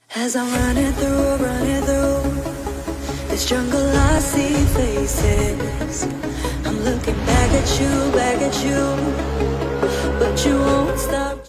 As I'm running through this jungle, I see faces. I'm looking back at you, but you won't stop.